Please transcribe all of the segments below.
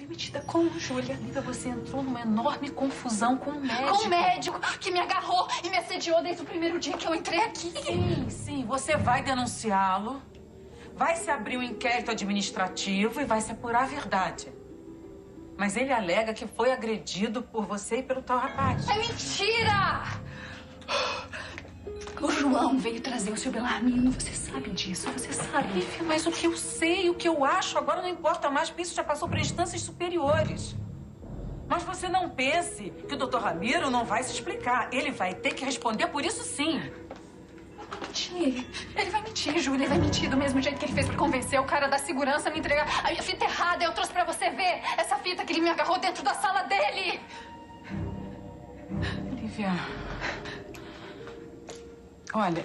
demitida como, Júlia? Amiga, você entrou numa enorme confusão com o médico. Com o médico que me agarrou e me assediou desde o primeiro dia que eu entrei aqui. Sim, você vai denunciá-lo, vai se abrir um inquérito administrativo e vai se apurar a verdade. Mas ele alega que foi agredido por você e pelo tal rapaz. É mentira! O João veio trazer o seu Belarmino, você sabe disso, você sabe. Lívia, mas o que eu sei, o que eu acho, agora não importa mais, porque isso já passou para instâncias superiores. Mas você não pense que o Dr. Ramiro não vai se explicar. Ele vai ter que responder por isso sim. Ele vai mentir, Júlia, ele vai mentir do mesmo jeito que ele fez pra convencer o cara da segurança a me entregar a minha fita errada. Eu trouxe pra você ver essa fita que ele me agarrou dentro da sala dele. Lívia... Olha,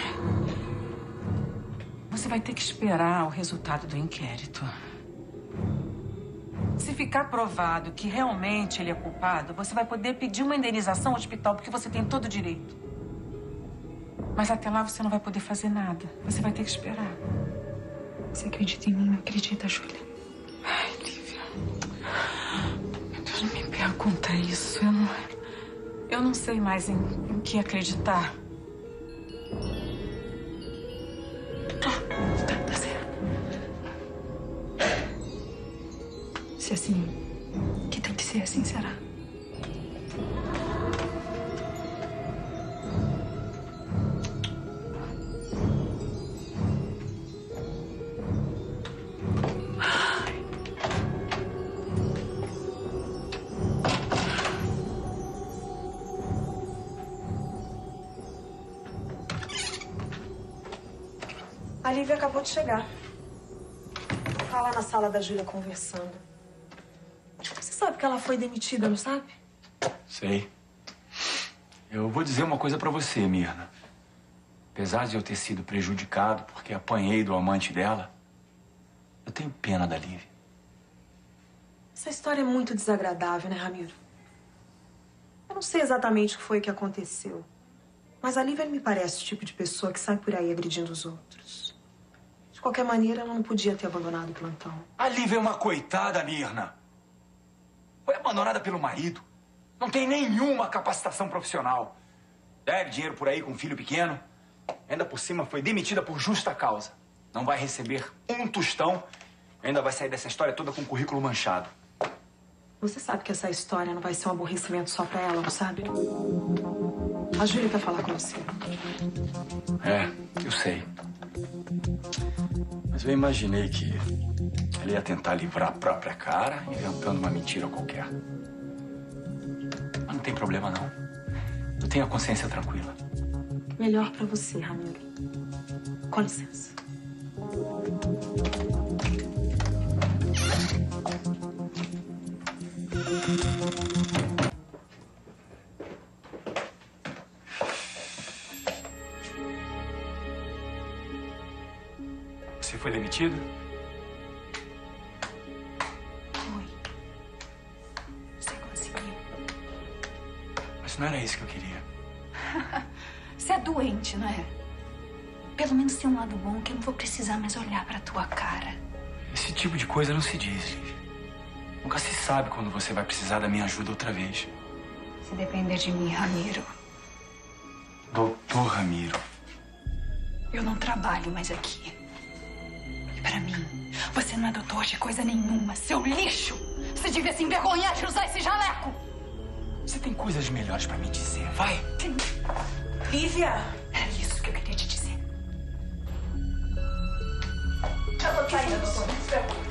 você vai ter que esperar o resultado do inquérito. Se ficar provado que realmente ele é culpado, você vai poder pedir uma indenização ao hospital, porque você tem todo o direito. Mas até lá você não vai poder fazer nada. Você vai ter que esperar. Você acredita em mim? Não acredita, Júlia? Ai, Lívia... Meu Deus, não me pergunta isso. Eu não sei mais em que acreditar. Tá certo. Se assim, que tem que ser assim, será? A Lívia acabou de chegar. Tá lá na sala da Júlia conversando. Você sabe que ela foi demitida, não sabe? Sei. Eu vou dizer uma coisa pra você, Mirna. Apesar de eu ter sido prejudicado porque apanhei do amante dela, eu tenho pena da Lívia. Essa história é muito desagradável, né, Ramiro? Eu não sei exatamente o que foi que aconteceu. Mas a Lívia me parece o tipo de pessoa que sai por aí agredindo os outros. De qualquer maneira, ela não podia ter abandonado o plantão. A Lívia é uma coitada, Mirna. Foi abandonada pelo marido. Não tem nenhuma capacitação profissional. Deve dinheiro por aí com um filho pequeno. Ainda por cima foi demitida por justa causa. Não vai receber um tostão. Ainda vai sair dessa história toda com o currículo manchado. Você sabe que essa história não vai ser um aborrecimento só pra ela, não sabe? A Júlia quer falar com você. É, eu sei. Mas eu imaginei que ela ia tentar livrar a própria cara, inventando uma mentira qualquer. Mas não tem problema, não. Eu tenho a consciência tranquila. Melhor pra você, Ramiro. Com licença. Você foi demitido? Foi. Você conseguiu. Mas não era isso que eu queria. Você é doente, não é? Pelo menos tem um lado bom que eu não vou precisar mais olhar pra tua cara. Esse tipo de coisa não se diz, Lívia. Nunca se sabe quando você vai precisar da minha ajuda outra vez. Se depender de mim, Ramiro, Doutor Ramiro. eu não trabalho mais aqui. E pra mim, você não é doutor de coisa nenhuma, seu lixo! Você devia se envergonhar de usar esse jaleco! Você tem coisas melhores pra me dizer, vai. Sim. Lívia! Era isso que eu queria te dizer. Já tô saindo, doutor. Não se preocupe.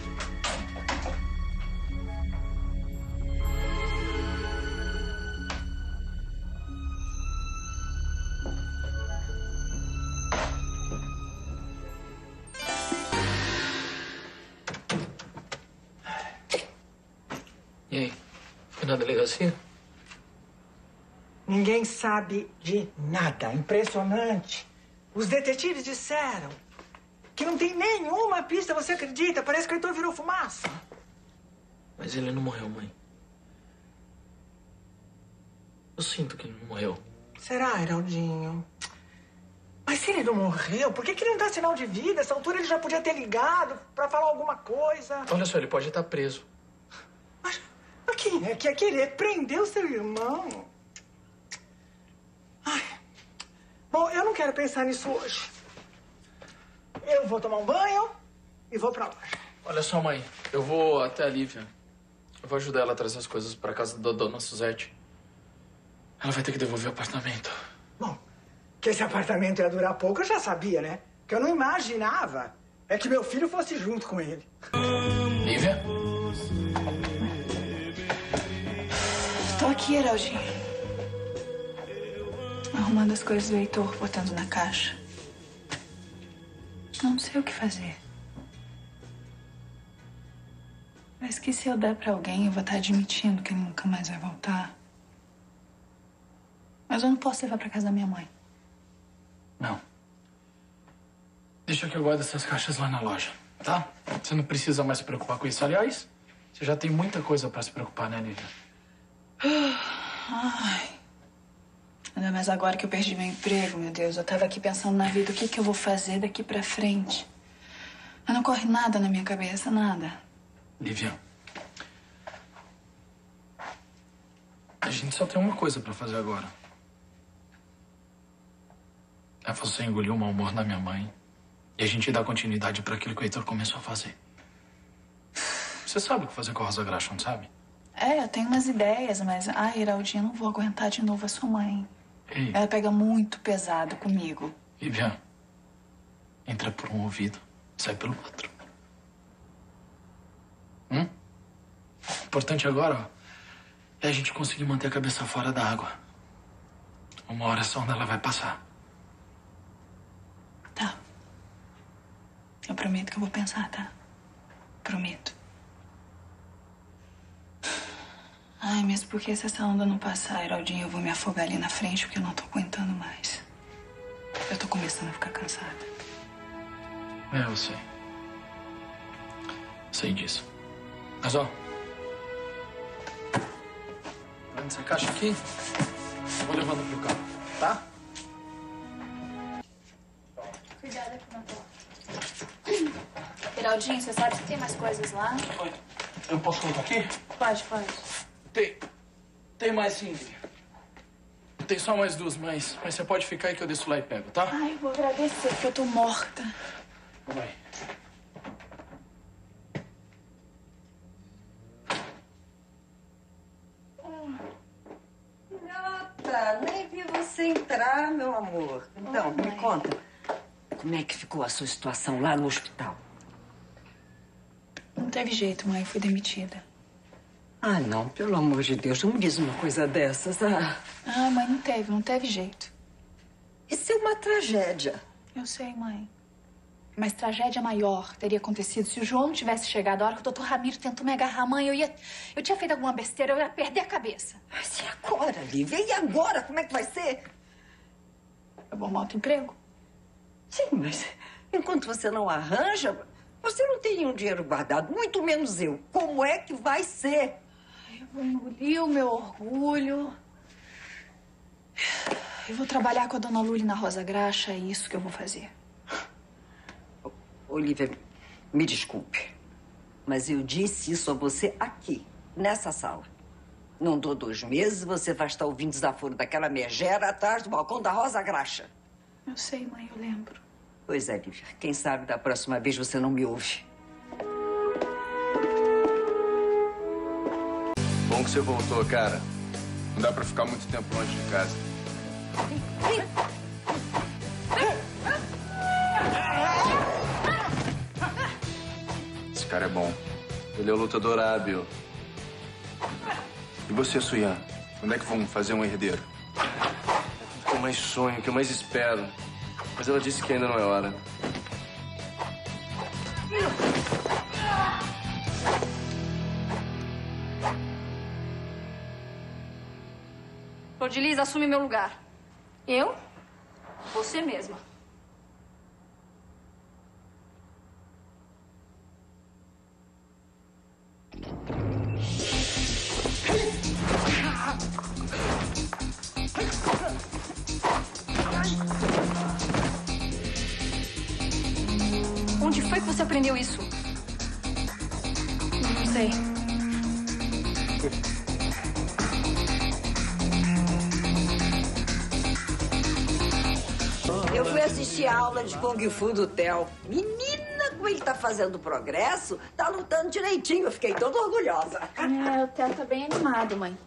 E aí? Foi na delegacia? Ninguém sabe de nada. Impressionante. Os detetives disseram que não tem nenhuma pista, você acredita? Parece que o Heitor virou fumaça. Mas ele não morreu, mãe. Eu sinto que ele não morreu. Será, Heraldinho? Mas se ele não morreu, por que ele não dá sinal de vida? Essa altura ele já podia ter ligado pra falar alguma coisa. Olha só, ele pode estar preso. Tinha que querer prender o seu irmão. Ai. Bom, eu não quero pensar nisso hoje. Eu vou tomar um banho e vou pra loja. Olha só, mãe. Eu vou até a Lívia. Eu vou ajudar ela a trazer as coisas pra casa da dona Suzete. Ela vai ter que devolver o apartamento. Bom, que esse apartamento ia durar pouco, eu já sabia, né? O que eu não imaginava é que meu filho fosse junto com ele. Lívia? Tô aqui, Heraldinho. Arrumando as coisas do Heitor, botando na caixa. Não sei o que fazer. Parece que se eu der pra alguém, eu vou estar admitindo que ele nunca mais vai voltar. Mas eu não posso levar pra casa da minha mãe. Não. Deixa que eu guardo essas caixas lá na loja, tá? Você não precisa mais se preocupar com isso. Aliás, você já tem muita coisa pra se preocupar, né, Lívia? Ai. Ainda mais agora que eu perdi meu emprego, meu Deus. Eu tava aqui pensando na vida, o que eu vou fazer daqui pra frente. Mas não corre nada na minha cabeça, nada. Lívia, a gente só tem uma coisa pra fazer agora. É você engolir o mau humor da minha mãe e a gente dar continuidade pra aquilo que o Heitor começou a fazer. Você sabe o que fazer com a Rosa Graxa, não sabe? É, eu tenho umas ideias, mas... Ai, Heraldinha, eu não vou aguentar de novo a sua mãe. Ei, Ela pega muito pesado comigo. Lívia, entra por um ouvido, sai pelo outro. O importante agora, ó, é a gente conseguir manter a cabeça fora da água. Uma hora essa onda ela vai passar. Tá. Eu prometo que eu vou pensar, tá? Prometo. Ai, mesmo porque se essa onda não passar, Heraldinho, eu vou me afogar ali na frente porque eu não tô aguentando mais. Eu tô começando a ficar cansada. É, eu sei. Sei disso. Mas, ó, pegando essa caixa aqui, eu vou levando pro carro, tá? Cuidado aqui na porta. Heraldinho, você sabe se tem mais coisas lá? Oi. Eu posso colocar aqui? Pode. Tem mais sim, Lívia. Tem só mais duas, mas você pode ficar aí que eu desço lá e pego, tá? Ai, eu vou agradecer porque eu tô morta. Vai. Nota, nem vi você entrar, meu amor. Então, me conta, como é que ficou a sua situação lá no hospital? Não teve jeito, mãe. Fui demitida. Ah, não, pelo amor de Deus, não me diz uma coisa dessas. Ah, Ah, mãe, não teve jeito. isso é uma tragédia. Eu sei, mãe. Mas tragédia maior teria acontecido se o João não tivesse chegado. A hora que o doutor Ramiro tentou me agarrar, mãe, eu tinha feito alguma besteira, eu ia perder a cabeça. Mas e agora, Lívia? E agora? Como é que vai ser? Eu vou arrumar outro emprego. Sim, mas enquanto você não arranja, você não tem nenhum dinheiro guardado, muito menos eu. Como é que vai ser? Eu vou engolir o meu orgulho. Eu vou trabalhar com a dona Luli na Rosa Graxa, é isso que eu vou fazer. Olivia, me desculpe, mas eu disse isso a você aqui, nessa sala. Não dou 2 meses, você vai estar ouvindo desaforo daquela megera atrás do balcão da Rosa Graxa. Eu sei, mãe, eu lembro. Pois é, Lívia, quem sabe da próxima vez você não me ouve. Bom que você voltou, cara. Não dá pra ficar muito tempo longe de casa. Esse cara é bom. Ele é o lutador hábil. E você, Suyan? Quando é que vamos fazer um herdeiro? É tudo que eu mais sonho, que eu mais espero. Mas ela disse que ainda não é hora. Odilise, assume meu lugar. Eu? Você mesma. Onde foi que você aprendeu isso? Não sei. assisti a aula de Kung Fu do Theo. Menina, como ele tá fazendo progresso, tá lutando direitinho. Eu fiquei toda orgulhosa. O Theo tá bem animado, mãe.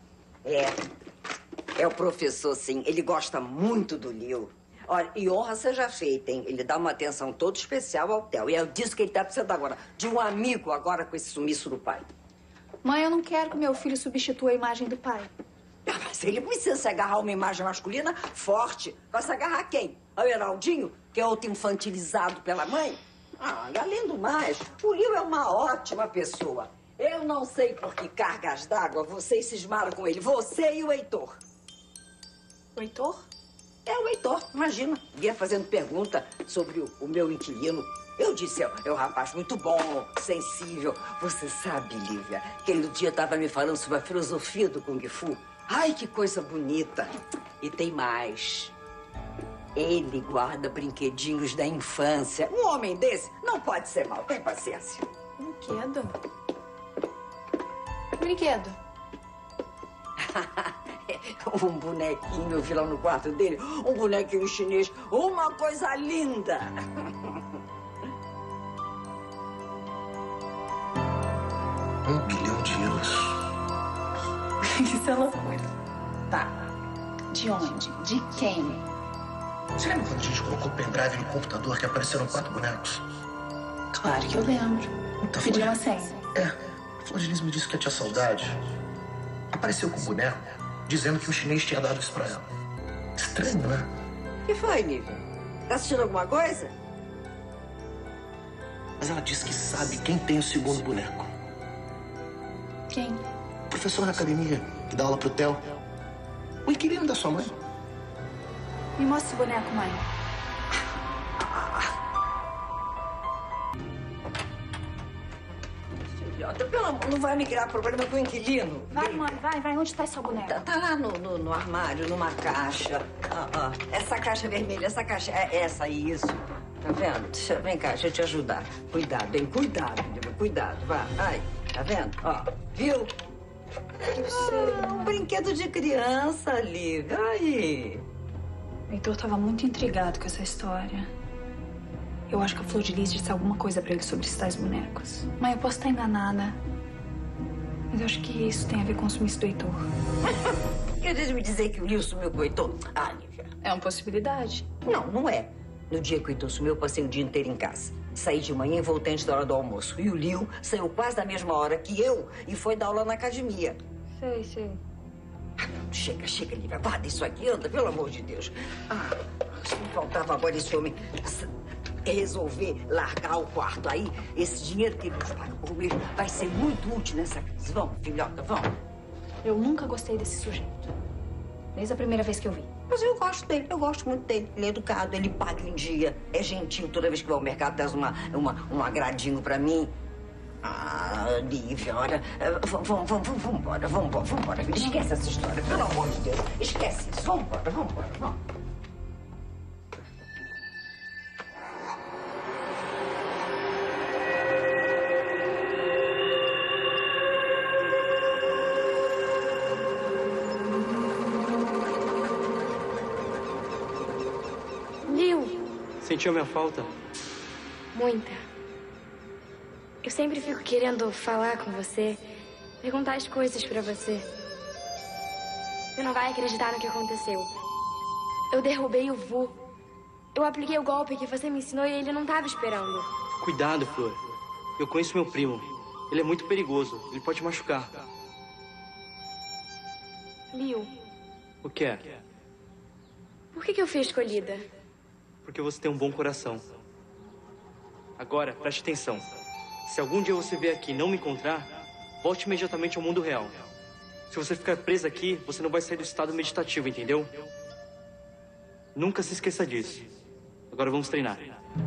É o professor, sim. Ele gosta muito do Liu. Olha, e honra seja feita, hein? Ele dá uma atenção toda especial ao Theo. E é disso que ele tá precisando agora. De um amigo agora com esse sumiço do pai. Mãe, eu não quero que meu filho substitua a imagem do pai. Mas ele precisa se agarrar a uma imagem masculina forte. Vai se agarrar a quem? Ao Heraldinho, que é outro infantilizado pela mãe? Além do mais, o Liu é uma ótima pessoa. Eu não sei por que cargas d'água vocês cismaram com ele. Você e o Heitor. O Heitor? É o Heitor, imagina. Vinha fazendo pergunta sobre o meu inquilino. Eu disse, é um rapaz muito bom, sensível. Você sabe, Lívia, que ele no dia estava me falando sobre a filosofia do Kung Fu. Ai, que coisa bonita. E tem mais. Ele guarda brinquedinhos da infância. Um homem desse não pode ser mau. Tem paciência. Brinquedo? Que brinquedo? Um bonequinho, eu vi lá no quarto dele. Um bonequinho chinês. Uma coisa linda. $1 bilhão. Isso é loucura. Tá. De onde? De quem? Você lembra quando a gente colocou o pendrive no computador que apareceram 4 bonecos? Claro que eu lembro. Então, Pediram a senha. A Flor de Lis me disse que tinha saudade. Apareceu com o boneco, dizendo que o chinês tinha dado isso pra ela. Estranho, né? O que foi, Lívia? Tá assistindo alguma coisa? Mas ela disse que sabe quem tem o segundo boneco. Quem? O professor da academia, que dá aula pro Theo. O inquilino da sua mãe. Me mostra esse boneco, mãe. Filhota, pelo amor, não vai me criar problema com o inquilino. Vai, mãe, vai. Onde tá esse boneco? Tá lá no armário, numa caixa. Essa caixa vermelha, essa caixa... É essa aí, isso. Tá vendo? Vem cá, deixa eu te ajudar. Cuidado, hein? Cuidado, Lívia, cuidado. Vai. Ai, tá vendo? Viu? Um brinquedo de criança, Lívia. Aí. O Heitor tava muito intrigado com essa história. Eu acho que a Flor de Lis disse alguma coisa pra ele sobre esses tais bonecos. Mãe, eu posso estar enganada. Mas eu acho que isso tem a ver com o sumiço do Heitor. Quer me dizer que o Liu sumiu com o Heitor? Lívia. É uma possibilidade. Não é. No dia que o Heitor sumiu, eu passei o dia inteiro em casa. Saí de manhã e voltei antes da hora do almoço. E o Liu saiu quase da mesma hora que eu e foi dar aula na academia. Sei. Chega, Lívia. Guarda isso aqui, anda, pelo amor de Deus. Só me faltava agora esse homem resolver largar o quarto. Aí, esse dinheiro que ele nos paga por mês vai ser muito útil nessa crise. Vamos, filhota, vamos. Eu nunca gostei desse sujeito. Desde a primeira vez que eu vi. Mas eu gosto dele, eu gosto muito dele. Ele é educado, ele paga em dia, é gentil. Toda vez que vai ao mercado, traz um agradinho pra mim. Lívia, olha, vamos embora. Esquece essa história, pelo amor de Deus. Esquece isso, vamos embora. Sentiu minha falta? Muita. Eu sempre fico querendo falar com você, perguntar as coisas pra você. Você não vai acreditar no que aconteceu. Eu derrubei o Vu. Eu apliquei o golpe que você me ensinou e ele não tava esperando. Cuidado, Flor. Eu conheço meu primo. Ele é muito perigoso. Ele pode te machucar. Liu, O que é? por que eu fui escolhida? Porque você tem um bom coração. Agora, preste atenção. Se algum dia você vier aqui e não me encontrar, volte imediatamente ao mundo real. Se você ficar presa aqui, você não vai sair do estado meditativo, entendeu? Nunca se esqueça disso. Agora vamos treinar.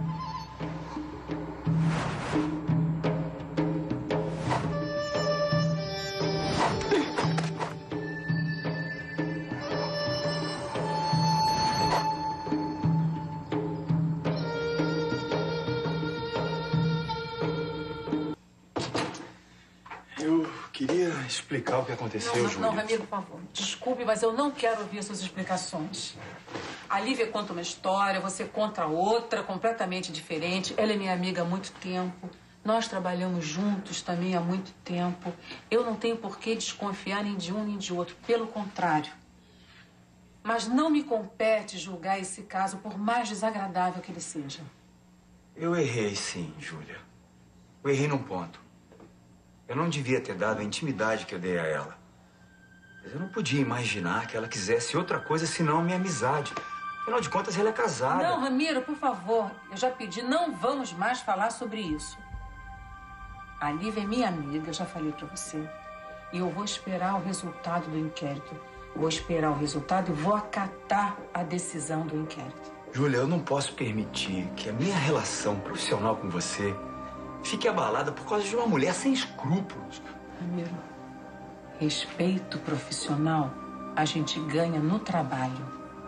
Eu queria explicar o que aconteceu, Júlia. Não, Ramiro, por favor. Desculpe, mas eu não quero ouvir suas explicações. A Lívia conta uma história, você conta outra, completamente diferente. Ela é minha amiga há muito tempo. Nós trabalhamos juntos também há muito tempo. Eu não tenho por que desconfiar nem de um nem de outro. Pelo contrário. Mas não me compete julgar esse caso, por mais desagradável que ele seja. Eu errei, sim, Júlia. Eu errei num ponto. Eu não devia ter dado a intimidade que eu dei a ela. Mas eu não podia imaginar que ela quisesse outra coisa senão a minha amizade. Afinal de contas, ela é casada. Não, Ramiro, por favor. Eu já pedi, não vamos mais falar sobre isso. A Lívia é minha amiga, eu já falei pra você. E eu vou esperar o resultado do inquérito. Vou esperar o resultado e vou acatar a decisão do inquérito. Júlia, eu não posso permitir que a minha relação profissional com você fique abalada por causa de uma mulher sem escrúpulos. Ramiro, respeito profissional a gente ganha no trabalho.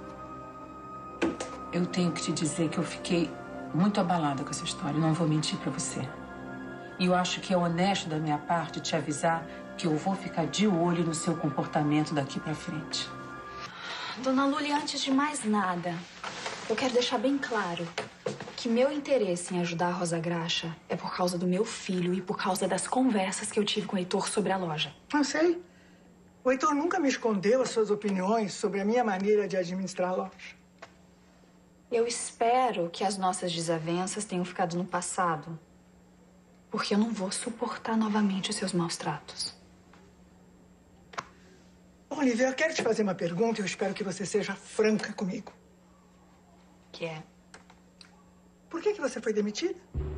Eu tenho que te dizer que eu fiquei muito abalada com essa história, não vou mentir pra você. E eu acho que é honesto da minha parte te avisar que eu vou ficar de olho no seu comportamento daqui pra frente. Dona Luli, antes de mais nada, eu quero deixar bem claro que meu interesse em ajudar a Rosa Graxa é por causa do meu filho e por causa das conversas que eu tive com o Heitor sobre a loja. Eu sei. O Heitor nunca me escondeu as suas opiniões sobre a minha maneira de administrar a loja. Eu espero que as nossas desavenças tenham ficado no passado, porque eu não vou suportar novamente os seus maus tratos. Olivia, eu quero te fazer uma pergunta e eu espero que você seja franca comigo. Que é? Por que você foi demitida?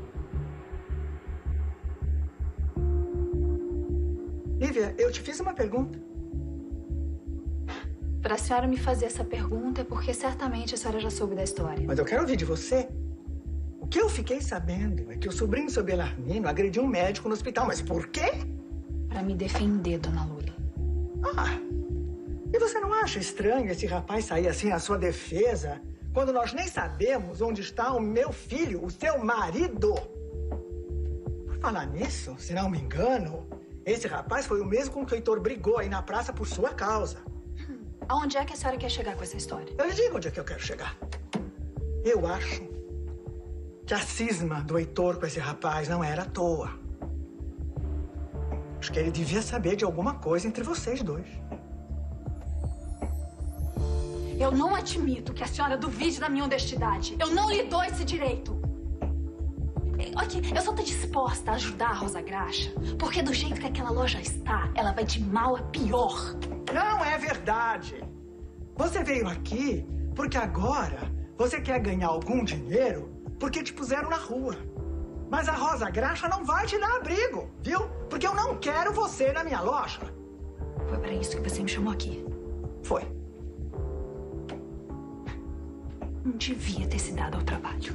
Lívia, eu te fiz uma pergunta. Para a senhora me fazer essa pergunta é porque certamente a senhora já soube da história. Mas eu quero ouvir de você. O que eu fiquei sabendo é que o sobrinho do seu Belarmino agrediu um médico no hospital. Mas por quê? Para me defender, dona Luli. Ah, e você não acha estranho esse rapaz sair assim à sua defesa quando nós nem sabemos onde está o meu filho, o seu marido? Por falar nisso, se não me engano, esse rapaz foi o mesmo com que o Heitor brigou aí na praça por sua causa. Aonde é que a senhora quer chegar com essa história? Eu lhe digo onde é que eu quero chegar. Eu acho que a cisma do Heitor com esse rapaz não era à toa. Acho que ele devia saber de alguma coisa entre vocês dois. Eu não admito que a senhora duvide da minha honestidade. Eu não lhe dou esse direito. Aqui, eu só tô disposta a ajudar a Rosa Graxa, porque do jeito que aquela loja está, ela vai de mal a pior. Não é verdade. Você veio aqui porque agora você quer ganhar algum dinheiro porque te puseram na rua. Mas a Rosa Graxa não vai te dar abrigo, viu? Porque eu não quero você na minha loja. Foi para isso que você me chamou aqui. Foi. Não devia ter se dado ao trabalho.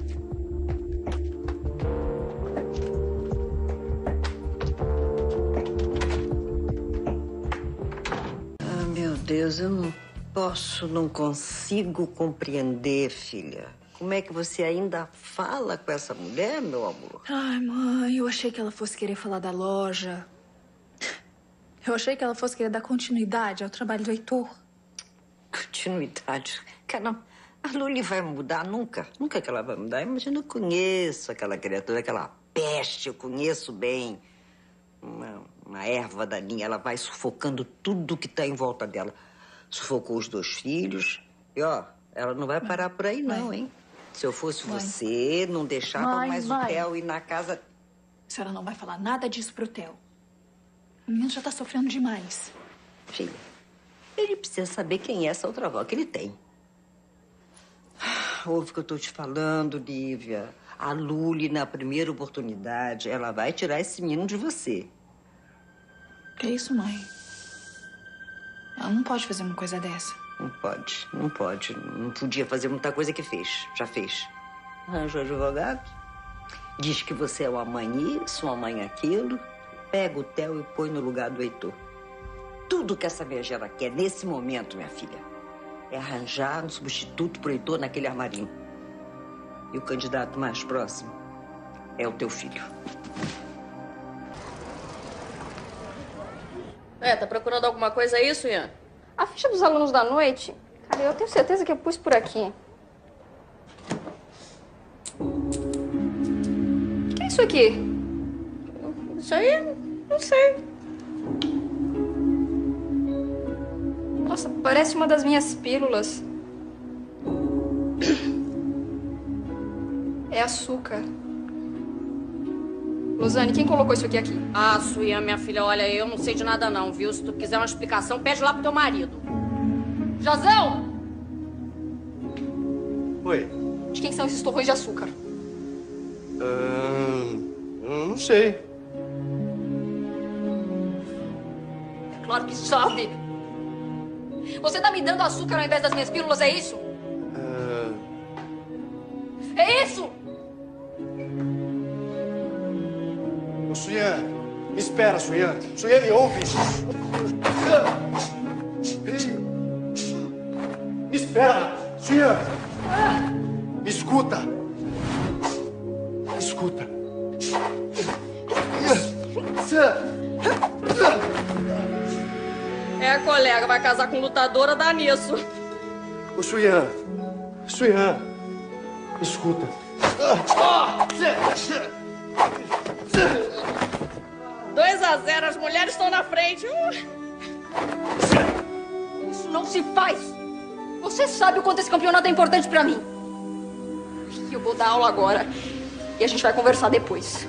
Ah, meu Deus, eu não consigo compreender, filha. Como é que você ainda fala com essa mulher, meu amor? Ai, mãe, eu achei que ela fosse querer falar da loja. Eu achei que ela fosse querer dar continuidade ao trabalho do Heitor. Continuidade? Caramba, a Luli vai mudar nunca. Nunca que ela vai mudar. Imagina, eu conheço aquela criatura, aquela peste, eu conheço bem. Uma erva daninha, ela vai sufocando tudo que tá em volta dela. Sufocou os 2 filhos. E, ó, ela não vai parar por aí, não, hein? Se eu fosse você, não deixava mais o Theo ir na casa... A senhora não vai falar nada disso pro Theo. O menino já tá sofrendo demais. Filha, ele precisa saber quem é essa outra avó que ele tem. Ouve o que eu tô te falando, Lívia. A Luli, na primeira oportunidade, ela vai tirar esse menino de você. Que isso, mãe? Ela não pode fazer uma coisa dessa. Não pode, não pode. Não podia fazer muita coisa que fez. Já fez. Arranjou advogado. Diz que você é uma mãe isso, uma mãe aquilo. Pega o Theo e põe no lugar do Heitor. Tudo que essa megera quer nesse momento, minha filha, é arranjar um substituto pro Heitor naquele armarinho. E o candidato mais próximo é o teu filho. Tá procurando alguma coisa aí, Ian? A ficha dos alunos da noite Cara, eu tenho certeza que eu pus por aqui. O que é isso aqui? Isso aí, não sei. Nossa, parece uma das minhas pílulas. É açúcar. Luzane, quem colocou isso aqui? Ah, Suian, minha filha, olha, eu não sei de nada não, viu? Se tu quiser uma explicação, pede lá pro teu marido. Josão! Oi. De quem são esses torrões de açúcar? Eu não sei. É claro que sabe. Você tá me dando açúcar ao invés das minhas pílulas, é isso? É isso! Ô, Suian, me espera, Suian. Suian, me ouve. Me espera, Suian. Me escuta. Me escuta. É, colega, vai casar com lutadora, dá nisso. Ô, Suian. Suian, me escuta. 2-0, as mulheres estão na frente. Isso não se faz. Você sabe o quanto esse campeonato é importante pra mim. Eu vou dar aula agora e a gente vai conversar depois.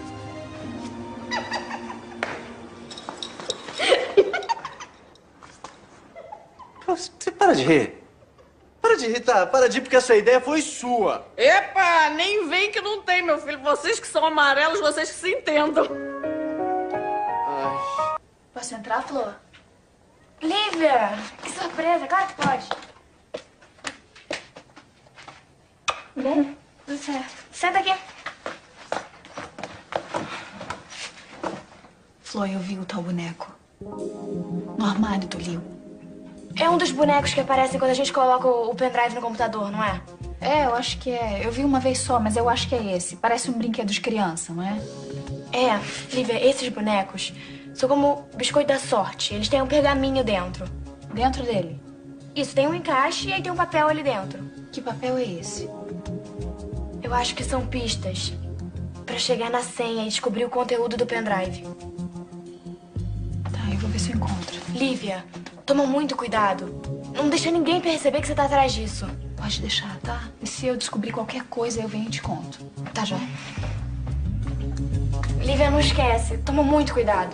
Você para de rir. Para de rir, tá? Para de rir, porque essa ideia foi sua. Epa, nem vem que não tem, meu filho. Vocês que são amarelos, vocês que se entendam. Posso entrar, Flor? Lívia! Que surpresa! Claro que pode. Bem, tudo certo. Senta aqui. Flor, eu vi o tal boneco. No armário do Leo. É um dos bonecos que aparecem quando a gente coloca o pendrive no computador, não é? É, eu acho que é. Eu vi uma vez só, mas eu acho que é esse. Parece um brinquedo de criança, não é? É, Lívia, esses bonecos são como biscoito da sorte. Eles têm um pergaminho dentro. Dentro dele? Isso, tem um encaixe e aí tem um papel ali dentro. Que papel é esse? Eu acho que são pistas pra chegar na senha e descobrir o conteúdo do pendrive. Tá, eu vou ver se eu encontro. Lívia, toma muito cuidado. Não deixa ninguém perceber que você tá atrás disso. Pode deixar, tá? E se eu descobrir qualquer coisa, eu venho e te conto. Tá, já? Lívia, não esquece. Toma muito cuidado.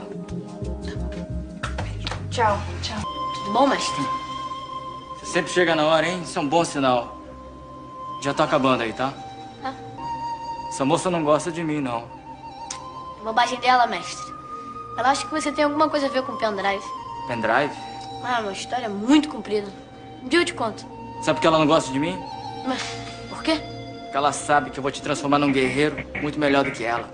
Tchau. Tchau. Tudo bom, mestre? Você sempre chega na hora, hein? Isso é um bom sinal. Já tá acabando aí, tá? Tá. Essa moça não gosta de mim, não. Bobagem dela, mestre. Ela acha que você tem alguma coisa a ver com o pendrive. Pendrive? Ah, uma história muito comprida. Um dia eu te conto. Sabe por que ela não gosta de mim? Mas por quê? Porque ela sabe que eu vou te transformar num guerreiro muito melhor do que ela.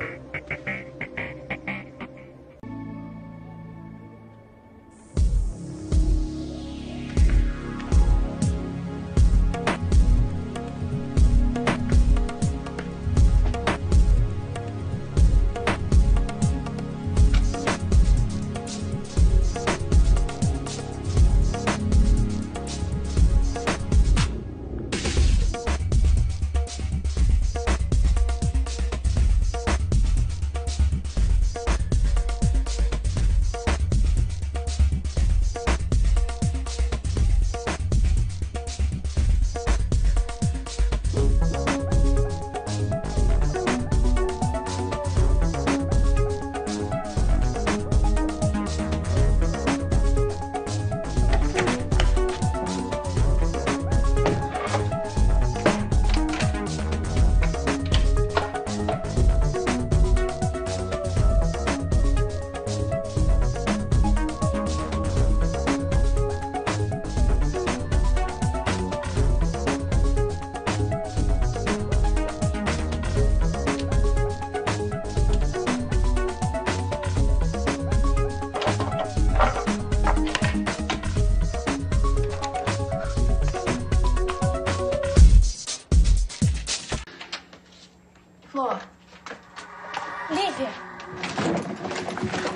Flor. Lívia.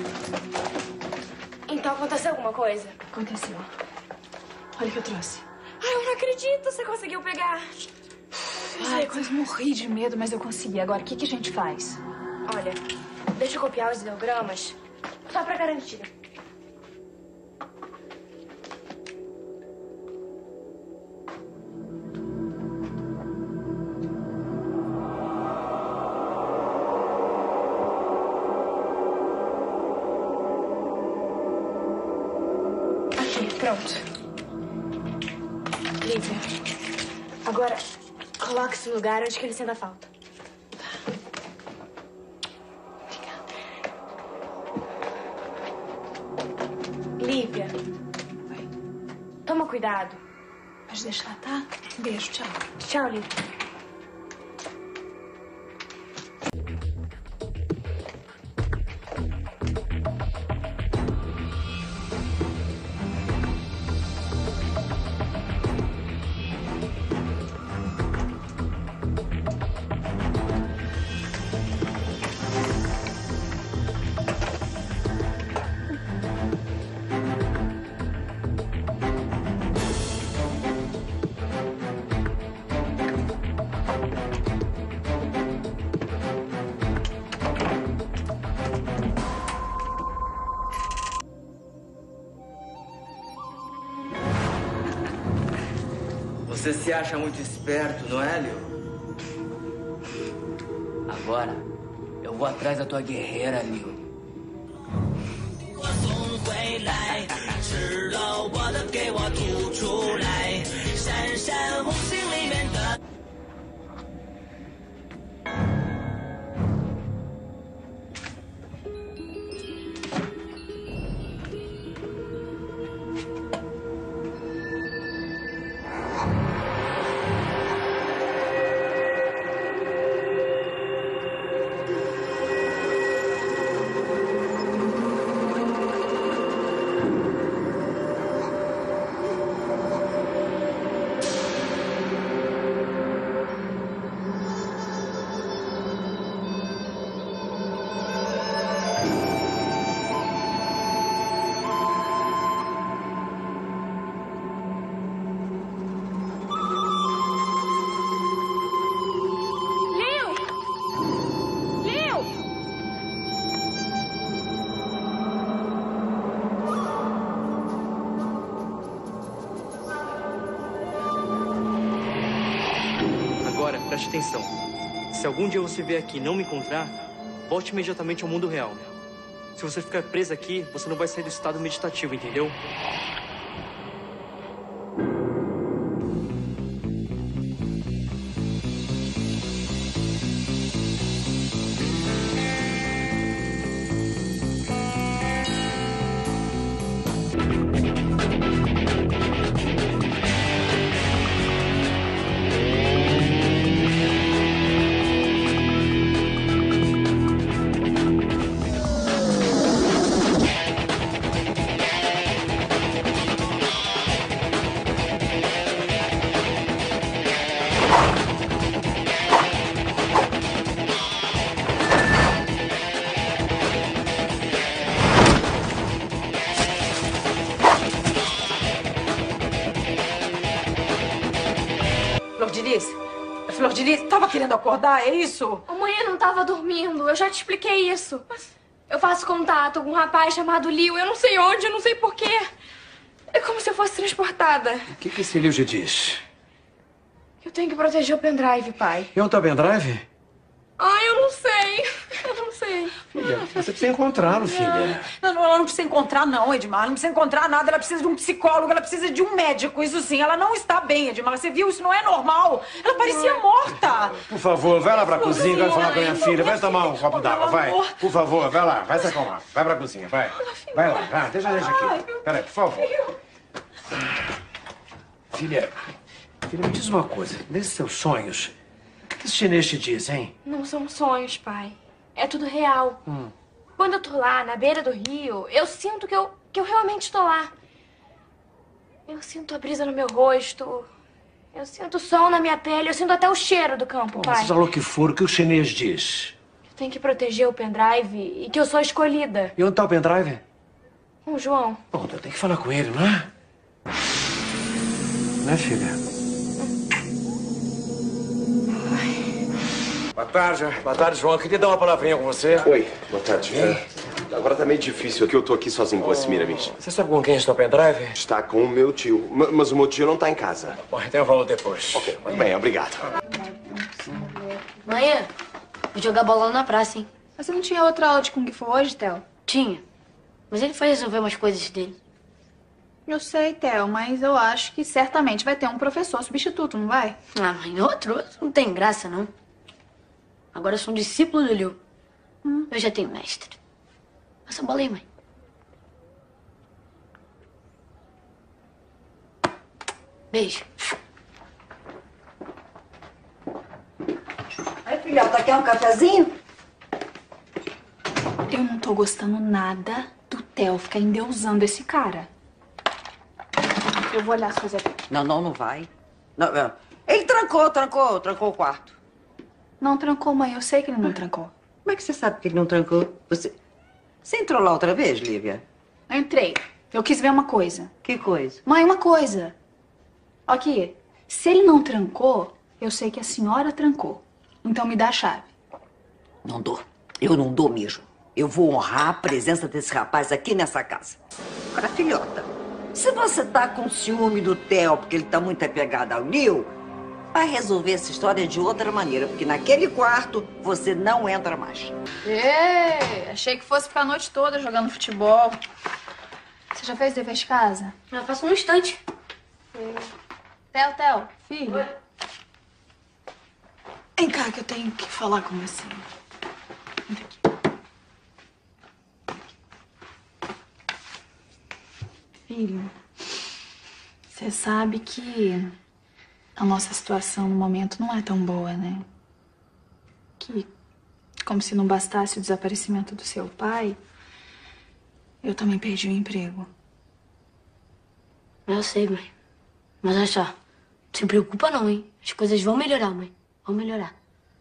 Então aconteceu alguma coisa? Aconteceu. Olha o que eu trouxe. Ai, eu não acredito, você conseguiu pegar. Ai, eu quase morri de medo, mas eu consegui. Agora, o que a gente faz? Olha, deixa eu copiar os ideogramas, só pra garantir. Pronto. Lívia, agora coloque-se no lugar onde que ele senta falta. Lívia. Oi. Toma cuidado. Pode deixar, tá? Beijo, tchau. Tchau, Lívia. Você se acha muito esperto, não é, Leo? Agora, eu vou atrás da tua guerreira, Leo. Preste atenção. Se algum dia você vier aqui e não me encontrar, volte imediatamente ao mundo real. Se você ficar preso aqui, você não vai sair do estado meditativo, entendeu? Flor de Lis, tava querendo acordar, é isso? Mãe, eu não tava dormindo, eu já te expliquei isso. Eu faço contato com um rapaz chamado Leo, eu não sei onde, eu não sei porquê. É como se eu fosse transportada. O que esse Leo te diz? Eu tenho que proteger o pendrive, pai. E onde tá o pendrive? Ai, eu não sei. Eu não sei. Filha, você precisa encontrá-lo, filha. Não, ela não precisa encontrar, não, Edmar. Ela não precisa encontrar nada. Ela precisa de um psicólogo, ela precisa de um médico. Isso sim, ela não está bem, Edmar. Você viu? Isso não é normal. Ela parecia morta. Por favor, vai lá pra cozinha, vai falar com a minha filha. Vai tomar um copo d'água, vai. Por favor, vai lá, vai se acalmar. Vai pra cozinha, vai. Vai lá, vai. Deixa aqui. Peraí, por favor. Filha, me diz uma coisa. Nesses seus sonhos, o que esse chinês te diz, hein? Não são sonhos, pai. É tudo real. Quando eu tô lá, na beira do rio, eu sinto que eu realmente tô lá. Eu sinto a brisa no meu rosto. Eu sinto o sol na minha pele. Eu sinto até o cheiro do campo, pai. Seja lá o que for, o que o chinês diz? Eu tenho que proteger o pendrive e que eu sou escolhida. E onde tá o pendrive? Com o João. Bom, eu tenho que falar com ele, não é? né, filha? Boa tarde, João. Eu queria dar uma palavrinha com você. Oi, boa tarde. Agora tá meio difícil aqui, eu tô aqui sozinho com a Semiramis. Você sabe com quem está o pendrive? Está com o meu tio, mas o meu tio não tá em casa. Bom, então eu falo depois. Ok, muito bem, obrigado. Manhã, vou jogar bola na praça, hein? Mas você não tinha outra aula de Kung Fu hoje, Theo? Tinha. Mas ele foi resolver umas coisas dele. Eu sei, Theo, mas eu acho que certamente vai ter um professor substituto, não vai? Ah, mãe, outro não tem graça, não. Agora eu sou um discípulo do Liu. Eu já tenho mestre. Passa a bola aí, mãe. Beijo. Aí, filhota, quer um cafezinho? Eu não tô gostando nada do Theo ficar endeusando esse cara. Eu vou olhar as coisas dele. Não vai. Não, ele trancou o quarto. Não trancou, mãe. Eu sei que ele não trancou. Como é que você sabe que ele não trancou? Você entrou lá outra vez, Lívia? Eu entrei. Eu quis ver uma coisa. Que coisa? Mãe, uma coisa. Aqui. Se ele não trancou, eu sei que a senhora trancou. Então me dá a chave. Não dou. Eu não dou mesmo. Eu vou honrar a presença desse rapaz aqui nessa casa. Agora, filhota, se você tá com ciúme do Theo porque ele tá muito apegado ao Liu, vai resolver essa história de outra maneira, porque naquele quarto você não entra mais. Achei que fosse ficar a noite toda jogando futebol. Você já fez dever de casa? Eu faço um instante. Theo, filho. Oi. Vem cá que eu tenho que falar com você. Vem aqui. Filho, você sabe que a nossa situação no momento não é tão boa, né? Que, como se não bastasse o desaparecimento do seu pai, eu também perdi o emprego. Eu sei, mãe. Mas olha só, não se preocupa não, hein? As coisas vão melhorar, mãe. Vão melhorar.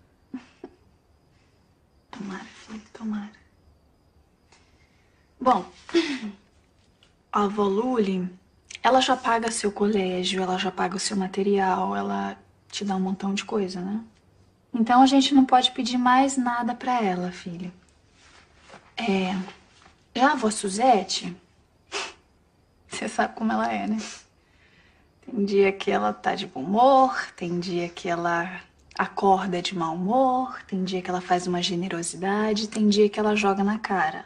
Tomara, filho, tomara. Bom, a avó Luli, ela já paga seu colégio, ela já paga o seu material, ela te dá um montão de coisa, né? Então a gente não pode pedir mais nada pra ela, filho. Já a avó Suzete, você sabe como ela é, né? Tem dia que ela tá de bom humor, tem dia que ela acorda de mau humor, tem dia que ela faz uma generosidade, tem dia que ela joga na cara.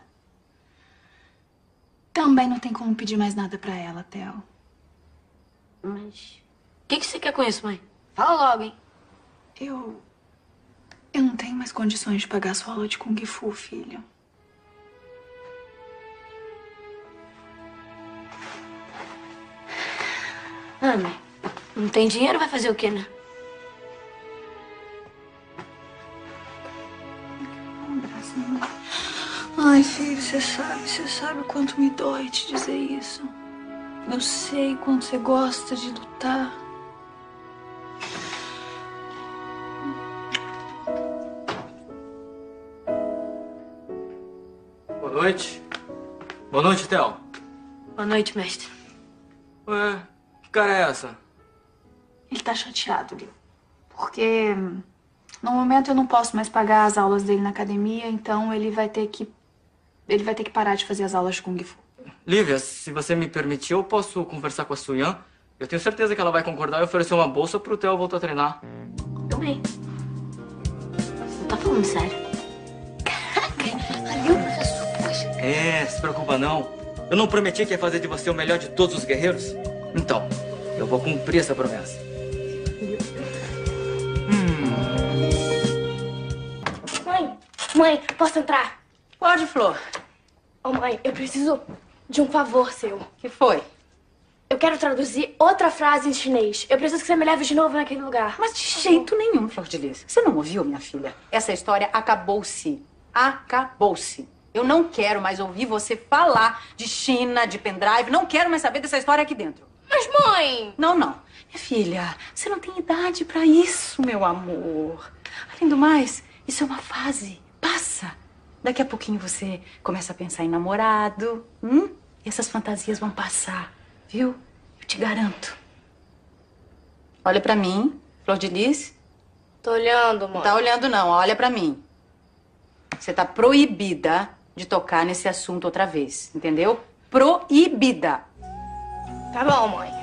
Também não tem como pedir mais nada pra ela, Theo. Mas o que você quer com isso, mãe? Fala logo, hein? Eu não tenho mais condições de pagar sua aula de Kung Fu, filho. Ah, mãe, não tem dinheiro, vai fazer o quê, né? Ai, filho, você sabe o quanto me dói te dizer isso. Eu sei quanto você gosta de lutar. Boa noite. Boa noite, Theo. Boa noite, mestre. Ué, que cara é essa? Ele tá chateado, Liu. Porque no momento eu não posso mais pagar as aulas dele na academia, então ele vai ter que parar de fazer as aulas de Kung Fu. Lívia, se você me permitir, eu posso conversar com a Suyan? Eu tenho certeza que ela vai concordar e oferecer uma bolsa pro Theo voltar a treinar. Também. Não tá falando sério? Caraca, ali o professor, poxa. Se preocupa não. Eu não prometi que ia fazer de você o melhor de todos os guerreiros? Então, eu vou cumprir essa promessa. Mãe, posso entrar? Pode, Flor. Ô, mãe, eu preciso de um favor seu. Que foi? Eu quero traduzir outra frase em chinês. Eu preciso que você me leve de novo naquele lugar. Mas de jeito nenhum, Flor de Lis. Você não ouviu, minha filha? Essa história acabou-se. Acabou-se. Eu não quero mais ouvir você falar de China, de pendrive. Não quero mais saber dessa história aqui dentro. Mas, mãe... Não. Minha filha, você não tem idade pra isso, meu amor. Além do mais, isso é uma fase. Passa. Daqui a pouquinho você começa a pensar em namorado. E essas fantasias vão passar, viu? Eu te garanto. Olha pra mim, Flor de Lis. Tô olhando, mãe. Não tá olhando, não. Olha pra mim. Você tá proibida de tocar nesse assunto outra vez, entendeu? Proibida. Tá bom, mãe.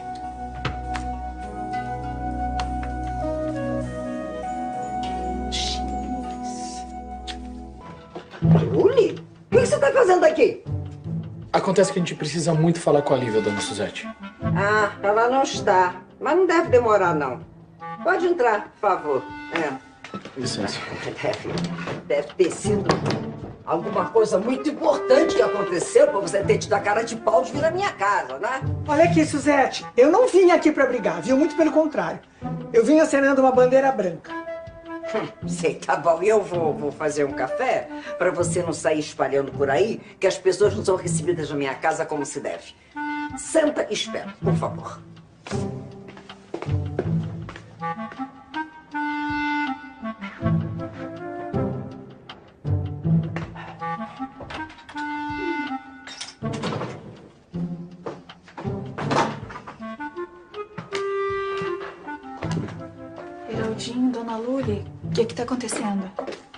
Julie? O que você tá fazendo aqui? Acontece que a gente precisa muito falar com a Lívia, dona Suzete. Ah, ela não está. Mas não deve demorar, não. Pode entrar, por favor. Licença. Deve ter sido alguma coisa muito importante que aconteceu pra você ter tido a cara de pau de vir na minha casa, né? Olha aqui, Suzete, eu não vim aqui pra brigar, viu? Muito pelo contrário. Eu vim acenando uma bandeira branca. Sei, tá bom. E eu vou fazer um café pra você não sair espalhando por aí que as pessoas não são recebidas na minha casa como se deve. Senta e espera, por favor. Heraldinho, Dona Luli, o que tá acontecendo?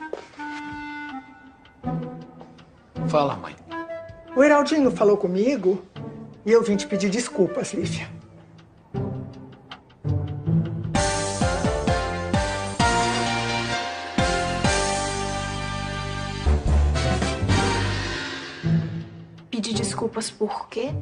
Fala, mãe. O Heraldinho falou comigo e eu vim te pedir desculpas, Lívia. Pedir desculpas por quê?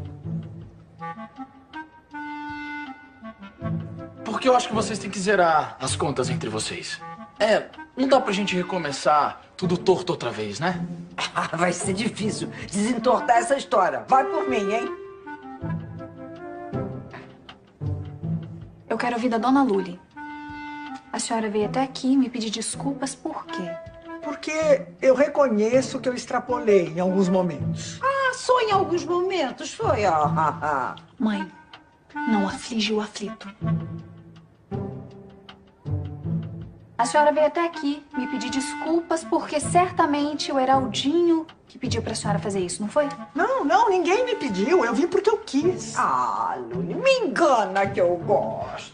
Porque eu acho que vocês têm que zerar as contas entre vocês. Não dá pra gente recomeçar tudo torto outra vez, né? Vai ser difícil desentortar essa história. Vai por mim, hein? Eu quero ouvir da Dona Luli. A senhora veio até aqui me pedir desculpas por quê? Porque eu reconheço que eu extrapolei em alguns momentos. Ah, só em alguns momentos foi, ó. Mãe, não aflige o aflito. A senhora veio até aqui me pedir desculpas porque certamente o Heraldinho que pediu pra senhora fazer isso, não foi? Não, ninguém me pediu. Eu vim porque eu quis. Ah, Luli, me engana que eu gosto.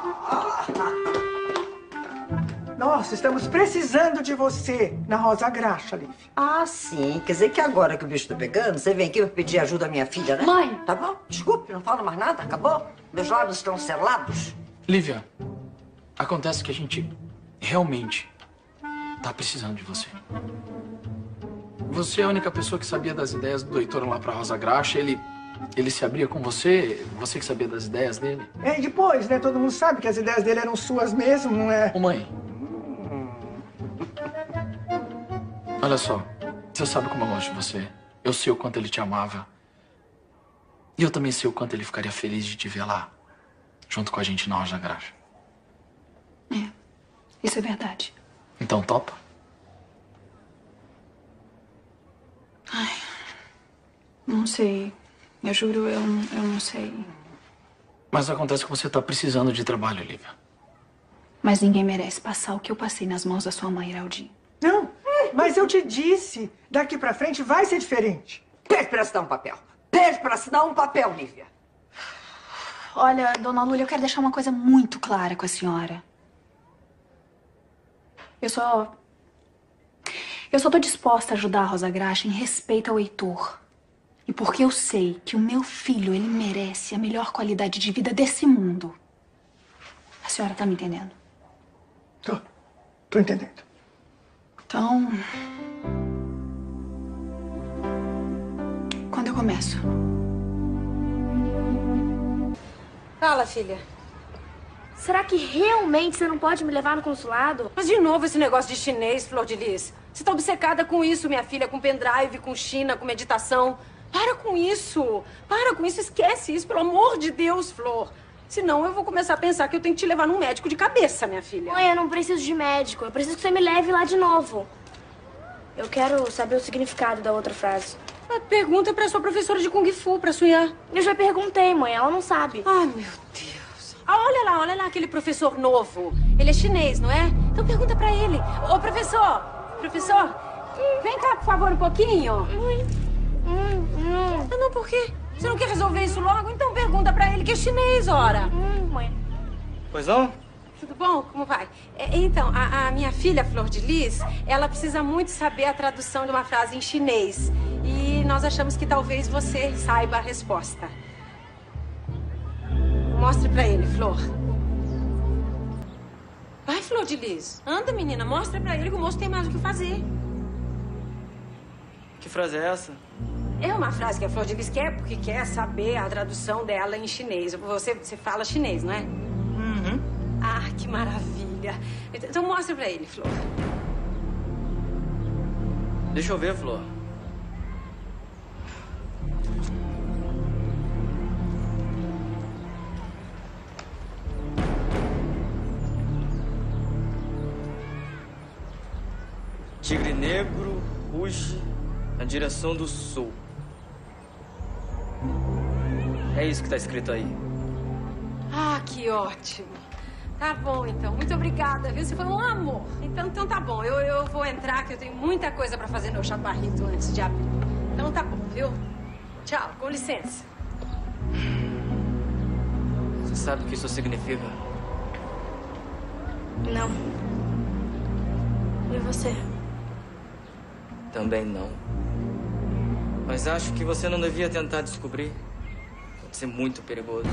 Nós estamos precisando de você na Rosa Graxa, Lívia. Ah, sim. Quer dizer que agora que o bicho tá pegando, você vem aqui pra pedir ajuda à minha filha, né? Mãe! Tá bom? Desculpe, não falo mais nada. Acabou? Meus lábios estão selados. Lívia, acontece que a gente realmente tá precisando de você. Você é a única pessoa que sabia das ideias do Heitor lá pra Rosa Graxa. Ele se abria com você? Você que sabia das ideias dele? E depois, né? Todo mundo sabe que as ideias dele eram suas mesmo, não é? Ô, mãe. Olha só. Você sabe como eu gosto de você. Eu sei o quanto ele te amava. E eu também sei o quanto ele ficaria feliz de te ver lá, junto com a gente na Rosa Graxa. Isso é verdade. Então topa? Ai, não sei. Eu juro, eu não sei. Mas acontece que você tá precisando de trabalho, Lívia. Mas ninguém merece passar o que eu passei nas mãos da sua mãe, Heraldinho. Não, mas eu te disse, daqui pra frente vai ser diferente. Pede pra assinar um papel. Pede pra assinar um papel, Lívia. Olha, Dona Luli, eu quero deixar uma coisa muito clara com a senhora. Eu só tô disposta a ajudar a Rosa Graxa em respeito ao Heitor. E porque eu sei que o meu filho, ele merece a melhor qualidade de vida desse mundo. A senhora tá me entendendo? Tô entendendo. Então... quando eu começo? Fala, filha. Será que realmente você não pode me levar no consulado? Mas de novo esse negócio de chinês, Flor de Lis. Você tá obcecada com isso, minha filha, com pendrive, com China, com meditação. Para com isso. Para com isso, esquece isso, pelo amor de Deus, Flor. Senão eu vou começar a pensar que eu tenho que te levar num médico de cabeça, minha filha. Mãe, eu não preciso de médico. Eu preciso que você me leve lá de novo. Eu quero saber o significado da outra frase. Pergunta pra sua professora de Kung Fu, pra Suyan. Eu já perguntei, mãe. Ela não sabe. Ai, meu Deus. Ah, olha lá, aquele professor novo. Ele é chinês, não é? Então pergunta pra ele. Ô, professor, vem cá, por favor, um pouquinho. Não, por quê? Você não quer resolver isso logo? Então pergunta pra ele que é chinês, ora. Mãe. Pois não? Tudo bom? Como vai? Então, a minha filha, Flor de Lis, ela precisa muito saber a tradução de uma frase em chinês. E nós achamos que talvez você saiba a resposta. Mostre pra ele, Flor. Vai, Flor de Lis. Anda, menina. Mostra pra ele que o moço tem mais o que fazer. Que frase é essa? É uma frase que a Flor de Lis quer porque quer saber a tradução dela em chinês. Você fala chinês, não é? Uhum. Ah, que maravilha. Então mostra pra ele, Flor. Deixa eu ver, Flor. Tigre negro ruge na direção do sul. É isso que tá escrito aí. Ah, que ótimo. Tá bom, então. Muito obrigada, viu? Você foi um amor. Então tá bom. Eu vou entrar, que eu tenho muita coisa pra fazer no chaparrito antes de abrir. Então tá bom, viu? Tchau, com licença. Você sabe o que isso significa? Não. E você? Também não. Mas acho que você não devia tentar descobrir. Pode ser muito perigoso.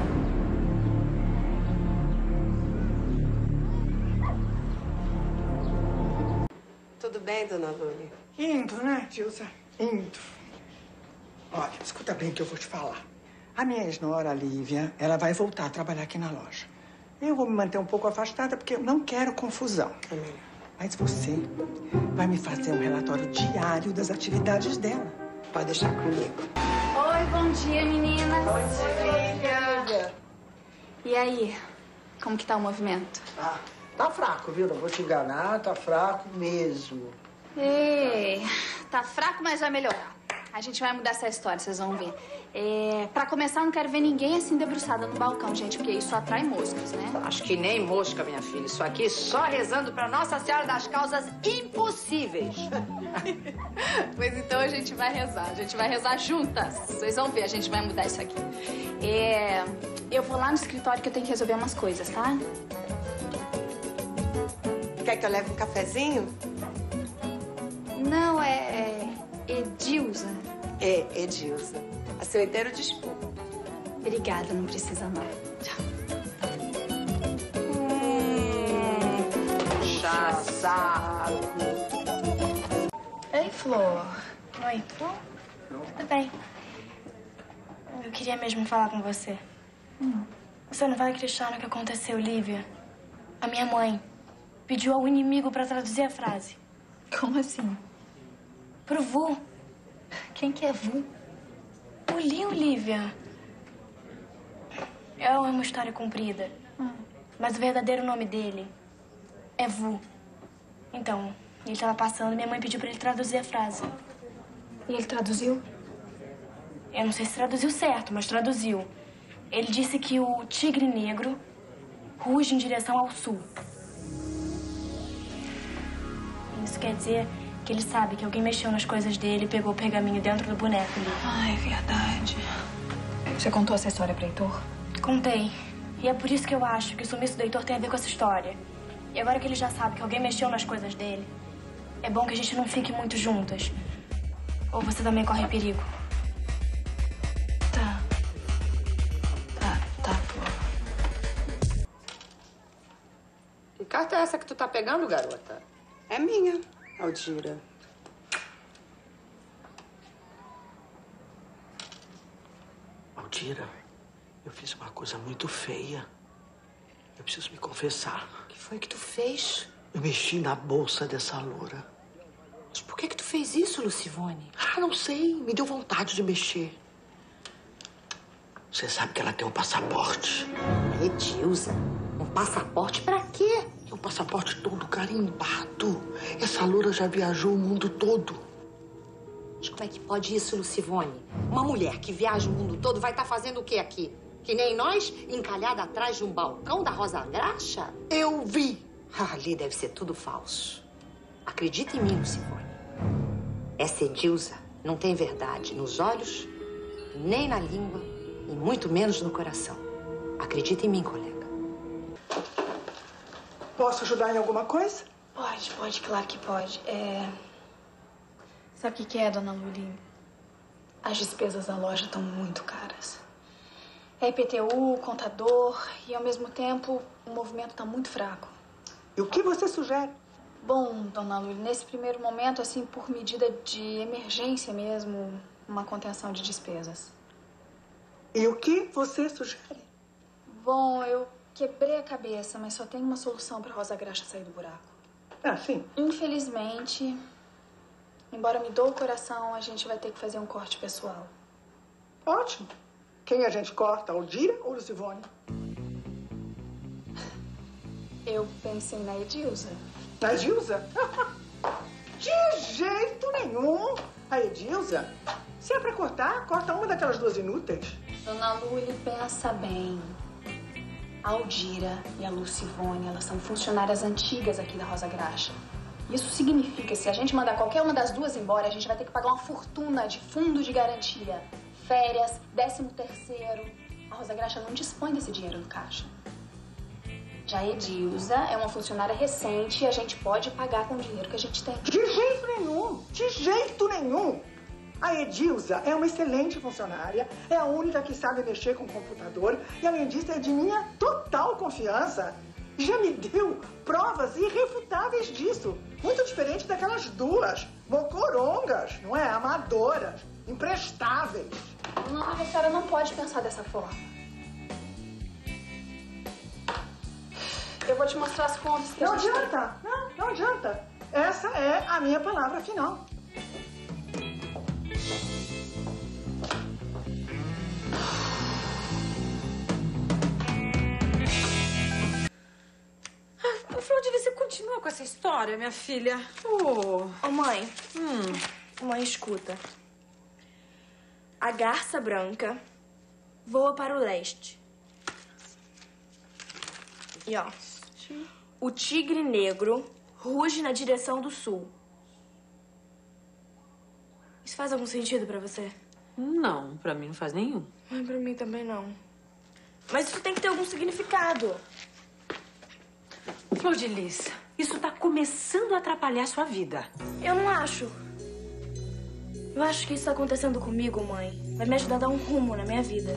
Tudo bem, dona Lúlia? Indo, né, Dilsa? Indo. Olha, escuta bem o que eu vou te falar. A minha ex-nora, Lívia, ela vai voltar a trabalhar aqui na loja. Eu vou me manter um pouco afastada porque eu não quero confusão. Mas você vai me fazer um relatório diário das atividades dela. Pode deixar comigo. Oi, bom dia, meninas. Bom dia, Lívia. E aí, como que tá o movimento? Tá fraco, viu? Não vou te enganar, tá fraco mesmo. Ei, tá fraco, mas vai melhorar. A gente vai mudar essa história, vocês vão ver. Pra começar, não quero ver ninguém assim debruçada no balcão, gente, porque isso atrai moscas, né? Acho que nem mosca, minha filha. Isso aqui só rezando pra Nossa Senhora das Causas Impossíveis. Pois então a gente vai rezar juntas. Vocês vão ver, a gente vai mudar isso aqui. Eu vou lá no escritório que eu tenho que resolver umas coisas, tá? Quer que eu leve um cafezinho? Não, é Edilza. É, Edilza. A seu inteiro dispor. Obrigada, não precisa não. Tchau. Chassado. Ei, Flor. Oi, tudo bom? Tudo bem. Eu queria mesmo falar com você. Você não vai acreditar no que aconteceu, Lívia. A minha mãe pediu ao inimigo pra traduzir a frase. Como assim? Pro Vu. Quem que é Vu? O Liu, Lívia. É uma história comprida. Mas o verdadeiro nome dele é Vu. Então, ele tava passando e minha mãe pediu pra ele traduzir a frase. E ele traduziu? Eu não sei se traduziu certo, mas traduziu. Ele disse que o tigre negro ruge em direção ao sul. Isso quer dizer que ele sabe que alguém mexeu nas coisas dele e pegou o pergaminho dentro do boneco ali. Ah, é verdade. Você contou essa história pro Heitor? Contei. E é por isso que eu acho que o sumiço do Heitor tem a ver com essa história. E agora que ele já sabe que alguém mexeu nas coisas dele, é bom que a gente não fique muito juntas. Ou você também corre perigo. Tá, Flor. Que carta é essa que tu tá pegando, garota? É minha, Aldira. Aldira, eu fiz uma coisa muito feia. Eu preciso me confessar. O que foi que tu fez? Eu mexi na bolsa dessa loura. Mas por que tu fez isso, Lucivone? Não sei. Me deu vontade de mexer. Você sabe que ela tem um passaporte. Edilza, um passaporte pra quê? É um passaporte todo carimbado. Essa loura já viajou o mundo todo. Mas como é que pode isso, Lucivone? Uma mulher que viaja o mundo todo vai estar fazendo o quê aqui? Que nem nós, encalhada atrás de um balcão da Rosa Graxa? Eu vi. Ali deve ser tudo falso. Acredita em mim, Lucivone. Essa Edilza não tem verdade nos olhos, nem na língua, e muito menos no coração. Acredita em mim, colega. Posso ajudar em alguma coisa? Pode, claro que pode. Sabe o que é, dona Luli? As despesas da loja estão muito caras. É IPTU, contador e, ao mesmo tempo, o movimento está muito fraco. E o que você sugere? Bom, dona Luli, nesse primeiro momento, assim, por medida de emergência mesmo, uma contenção de despesas. E o que você sugere? Bom, eu quebrei a cabeça, mas só tem uma solução para Rosa Graxa sair do buraco. Ah, sim. Infelizmente, embora me doa o coração, a gente vai ter que fazer um corte pessoal. Ótimo. Quem a gente corta, Aldira ou Lucivone? Eu pensei na Edilza. Na Edilza? De jeito nenhum. A Edilza, se é pra cortar, corta uma daquelas duas inúteis. Dona Luli, pensa bem. A Aldira e a Lucivone, elas são funcionárias antigas aqui da Rosa Graxa. Isso significa que se a gente mandar qualquer uma das duas embora, a gente vai ter que pagar uma fortuna de fundo de garantia. Férias, 13º. A Rosa Graxa não dispõe desse dinheiro no caixa. Já a Edilza é uma funcionária recente e a gente pode pagar com o dinheiro que a gente tem. De jeito nenhum! De jeito nenhum! A Edilza é uma excelente funcionária, é a única que sabe mexer com o computador e, além disso, é de minha total confiança. Já me deu provas irrefutáveis disso. Muito diferente daquelas duas mocorongas, não é? Amadoras, imprestáveis. Não, a senhora não pode pensar dessa forma. Eu vou te mostrar as contas que Não a gente adianta, não adianta. Essa é a minha palavra final. Flor de Lis, você continua com essa história, minha filha? Ô, mãe. Mãe, escuta. A garça branca voa para o leste. E, ó, o tigre negro ruge na direção do sul. Isso faz algum sentido pra você? Não, pra mim não faz nenhum. Pra mim também não. Mas isso tem que ter algum significado. Flor de Lis, isso tá começando a atrapalhar a sua vida. Eu não acho. Eu acho que isso tá acontecendo comigo, mãe. Vai me ajudar a dar um rumo na minha vida.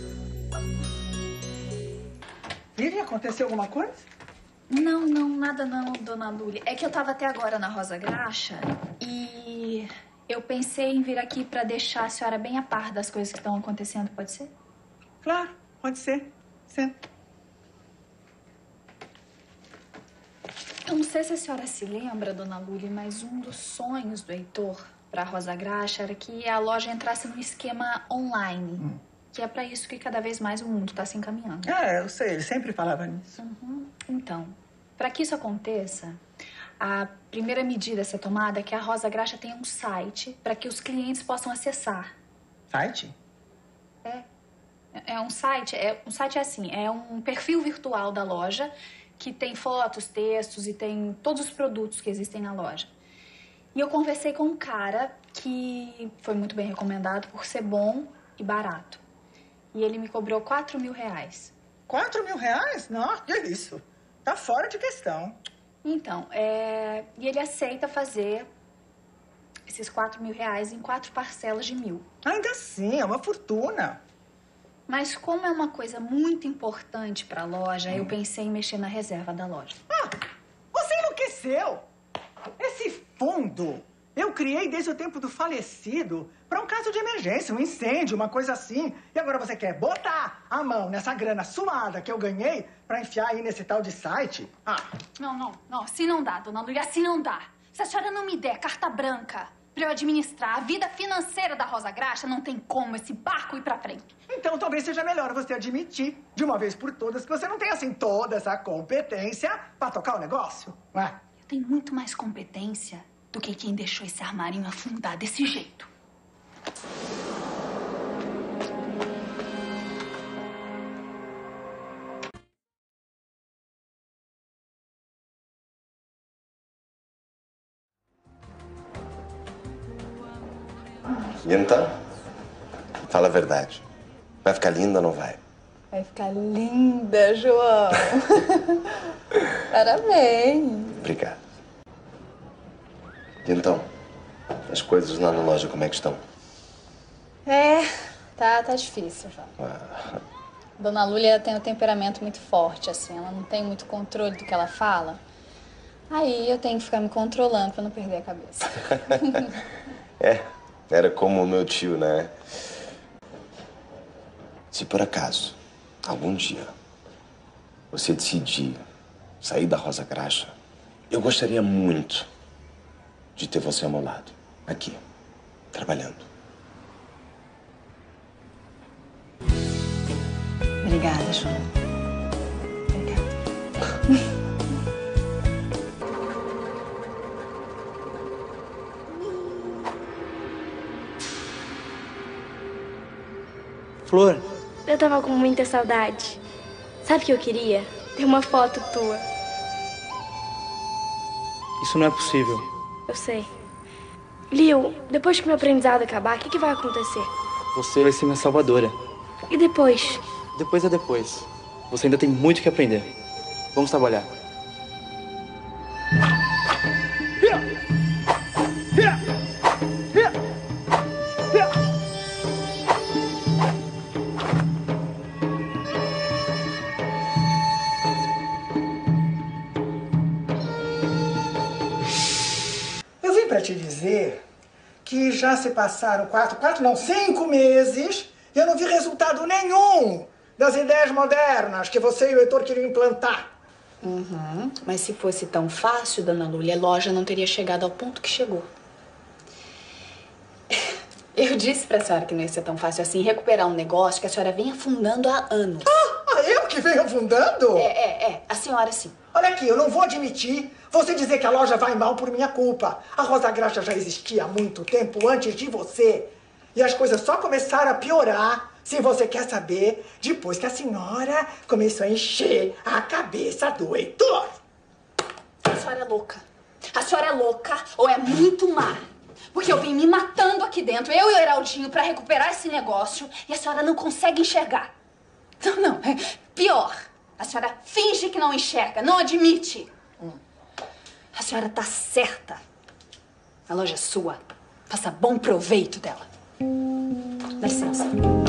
Lívia, aconteceu alguma coisa? Não, nada não, dona Luli. É que eu tava até agora na Rosa Graxa e eu pensei em vir aqui pra deixar a senhora bem a par das coisas que estão acontecendo, pode ser? Claro, pode ser. Senta. Eu não sei se a senhora se lembra, dona Luli, mas um dos sonhos do Heitor pra Rosa Graxa era que a loja entrasse num esquema online. Que é pra isso que cada vez mais o mundo tá se encaminhando. Eu sei, ele sempre falava nisso. Então, pra que isso aconteça, a primeira medida a ser tomada é que a Rosa Graxa tenha um site pra que os clientes possam acessar. Site? Um site é assim, é um perfil virtual da loja que tem fotos, textos e tem todos os produtos que existem na loja. E eu conversei com um cara que foi muito bem recomendado por ser bom e barato. E ele me cobrou R$4.000. R$4.000? Não, que isso? Tá fora de questão. Então, e ele aceita fazer esses R$4.000 em 4 parcelas de 1.000. Ainda assim, é uma fortuna. Mas como é uma coisa muito importante para a loja, eu pensei em mexer na reserva da loja. Você enlouqueceu! Esse fundo eu criei desde o tempo do falecido para um caso de emergência, um incêndio, uma coisa assim. E agora você quer botar a mão nessa grana suada que eu ganhei para enfiar aí nesse tal de site? Não, assim não dá, dona Luli, assim não dá. Se a senhora não me der carta branca para eu administrar a vida financeira da Rosa Graxa, não tem como esse barco ir para frente. Então talvez seja melhor você admitir, de uma vez por todas, que você não tem, assim, toda essa competência para tocar o negócio, não é? Eu tenho muito mais competência do que quem deixou esse armarinho afundar desse jeito. E então? Fala a verdade. Vai ficar linda ou não vai? Vai ficar linda, João. Parabéns. Obrigado. E então, as coisas lá na loja, como é que estão? Tá difícil, João. Dona Lúlia tem um temperamento muito forte, assim. Ela não tem muito controle do que ela fala. Aí eu tenho que ficar me controlando pra não perder a cabeça. Era como o meu tio, né? Se por acaso, algum dia, você decidir sair da Rosa Graxa, eu gostaria muito de ter você ao meu lado, aqui, trabalhando. Obrigada, João. Flor. Eu tava com muita saudade. Sabe o que eu queria? Ter uma foto tua. Isso não é possível. Eu sei. Leo, depois que meu aprendizado acabar, o que vai acontecer? Você vai ser minha salvadora. E depois? Depois é depois. Você ainda tem muito o que aprender. Vamos trabalhar. Eu vim para te dizer que já se passaram 5 meses e eu não vi resultado nenhum das ideias modernas que você e o Heitor queriam implantar. Mas se fosse tão fácil, dona Lúlia, a loja não teria chegado ao ponto que chegou. Eu disse pra senhora que não ia ser tão fácil assim recuperar um negócio que a senhora vem afundando há anos. Eu que venho afundando? A senhora sim. Olha aqui, eu não vou admitir você dizer que a loja vai mal por minha culpa. A Rosa Graxa já existia há muito tempo antes de você. E as coisas só começaram a piorar, se você quer saber, depois que a senhora começou a encher a cabeça do Heitor. A senhora é louca. A senhora é louca ou é muito má. Porque eu vim me matando aqui dentro, eu e o Heraldinho, pra recuperar esse negócio e a senhora não consegue enxergar. Não, pior. A senhora finge que não enxerga, não admite. A senhora tá certa. A loja é sua. Faça bom proveito dela. Dá licença.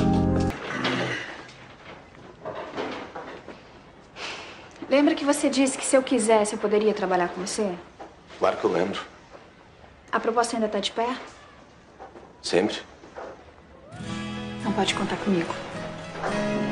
Lembra que você disse que se eu quisesse eu poderia trabalhar com você? Claro que eu lembro. A proposta ainda tá de pé? Sempre. Não pode contar comigo.